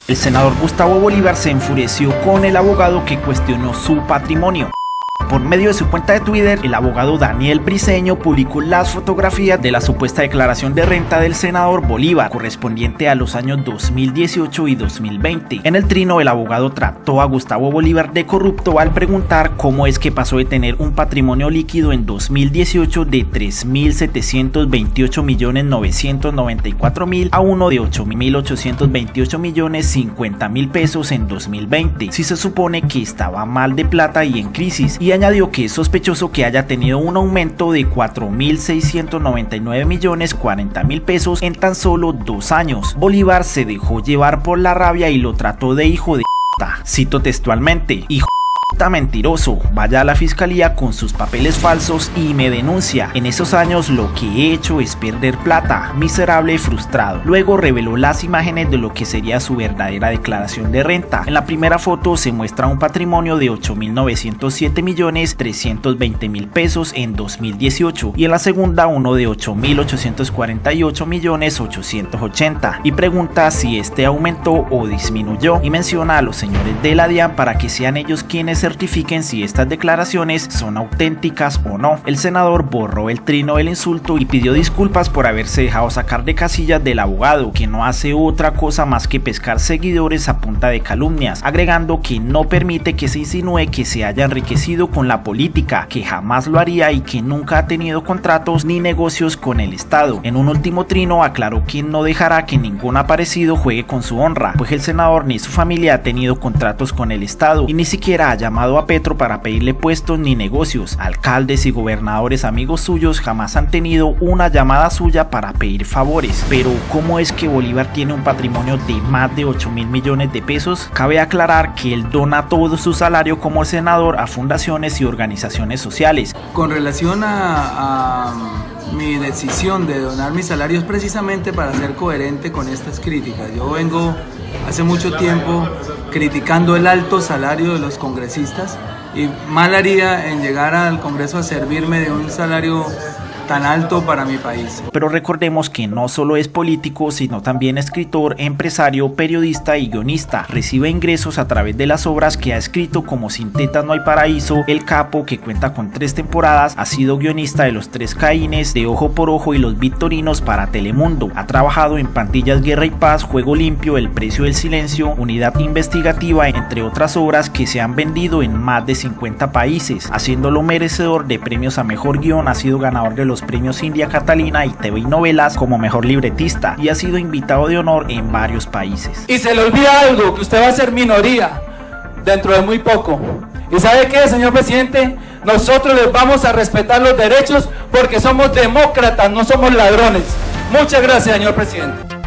El senador Gustavo Bolívar se enfureció con el abogado que cuestionó su patrimonio. Por medio de su cuenta de Twitter, el abogado Daniel Briceño publicó las fotografías de la supuesta declaración de renta del senador Bolívar, correspondiente a los años 2018 y 2020. En el trino, el abogado trató a Gustavo Bolívar de corrupto al preguntar cómo es que pasó de tener un patrimonio líquido en 2018 de 3.728.994.000 a uno de 8.828.050.000 pesos en 2020, si se supone que estaba mal de plata y en crisis, y añadió que es sospechoso que haya tenido un aumento de 4.699.040.000 pesos en tan solo 2 años. Bolívar se dejó llevar por la rabia y lo trató de hijo de puta. Cito textualmente: hijo mentiroso, vaya a la fiscalía con sus papeles falsos y me denuncia. En esos años lo que he hecho es perder plata, miserable y frustrado. Luego reveló las imágenes de lo que sería su verdadera declaración de renta. En la primera foto se muestra un patrimonio de 8.907.320.000 pesos en 2018 y en la segunda uno de 8.848.880.000 y pregunta si este aumentó o disminuyó y menciona a los señores de la DIAN para que sean ellos quienes certifiquen si estas declaraciones son auténticas o no. El senador borró el trino del insulto y pidió disculpas por haberse dejado sacar de casillas del abogado, que no hace otra cosa más que pescar seguidores a punta de calumnias, agregando que no permite que se insinúe que se haya enriquecido con la política, que jamás lo haría y que nunca ha tenido contratos ni negocios con el Estado. En un último trino aclaró que no dejará que ningún aparecido juegue con su honra, pues el senador ni su familia ha tenido contratos con el Estado y ni siquiera ha llamado a Petro para pedirle puestos ni negocios. Alcaldes y gobernadores amigos suyos jamás han tenido una llamada suya para pedir favores. Pero ¿cómo es que Bolívar tiene un patrimonio de más de 8.000 millones de pesos? Cabe aclarar que él dona todo su salario como senador a fundaciones y organizaciones sociales. Con relación a mi decisión de donar mis salarios, precisamente para ser coherente con estas críticas. Yo vengo hace mucho tiempo criticando el alto salario de los congresistas y mal haría en llegar al Congreso a servirme de un salario tan alto para mi país. Pero recordemos que no solo es político, sino también escritor, empresario, periodista y guionista. Recibe ingresos a través de las obras que ha escrito como Sin tetas no hay paraíso, El Capo, que cuenta con 3 temporadas, ha sido guionista de Los Tres Caínes, de Ojo por Ojo y Los Victorinos para Telemundo. Ha trabajado en Pandillas, Guerra y Paz, Juego Limpio, El Precio del Silencio, Unidad Investigativa, entre otras obras que se han vendido en más de 50 países, haciéndolo merecedor de premios a mejor guión. Ha sido ganador de los premios India Catalina y TV y Novelas como mejor libretista y ha sido invitado de honor en varios países. Y se le olvida algo, que usted va a ser minoría dentro de muy poco. ¿Y sabe qué, señor presidente? Nosotros les vamos a respetar los derechos porque somos demócratas, no somos ladrones. Muchas gracias, señor presidente.